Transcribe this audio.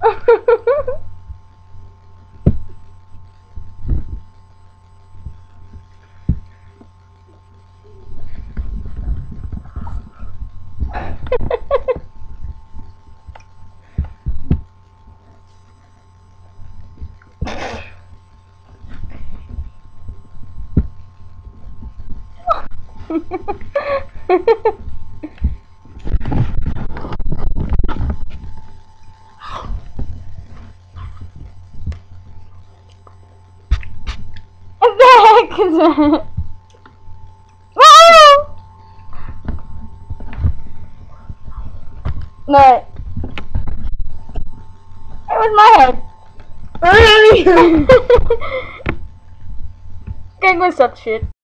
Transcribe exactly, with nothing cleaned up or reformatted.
No! No. It was my head. Gang was such shit.